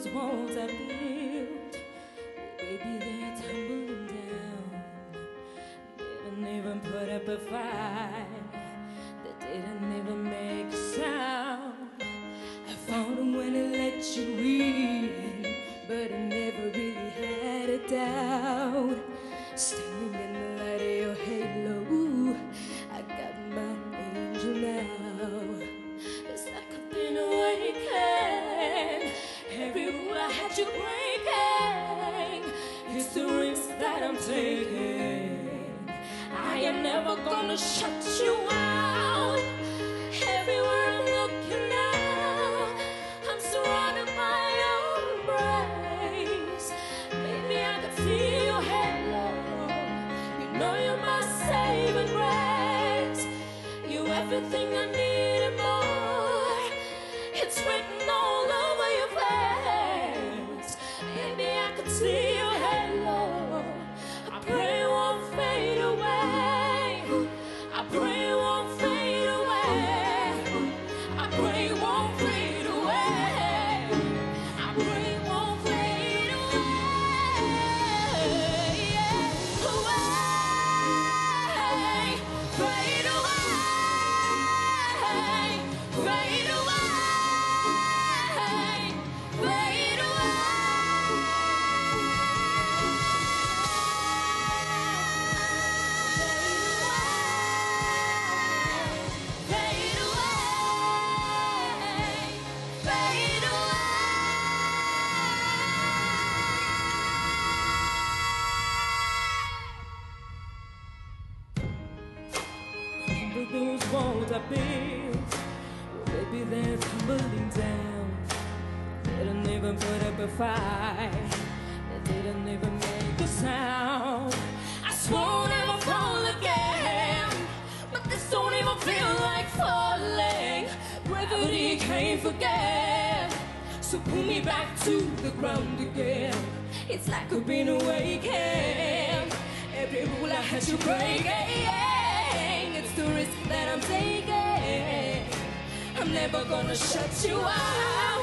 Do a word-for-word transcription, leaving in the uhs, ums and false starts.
those walls I built, oh baby, they're tumbling down. Didn't even put up a fight, they didn't even make a sound. I found them when I let you in, but I never really had a doubt. Standing in the light of your halo, I got my angel now. It's like I've been awakened. Every rule I had you breaking, it's the risk that I'm taking. I am never gonna shut you out. Everywhere I'm looking now, I'm surrounded by your embrace. Maybe I could feel your halo. You know you're my saving grace. You're everything I need and more. It's written all over your face. Maybe I could see your halo. I pray it won't fade away. I pray it won't fade away. I pray it won't fade away. I pray it won't fade away. Away, fade away, fade away, fade away. Fade away, fade away. Remember those walls I built, well, baby, they're tumbling down. Didn't even put up a fight, they didn't even make a sound. I swore never fall again, but this don't even feel like falling. Gravity can't forget, so pull me back to the ground again. It's like I've been awakened. Every rule I had to break, it's the risk that I'm taking. I'm never gonna shut you out.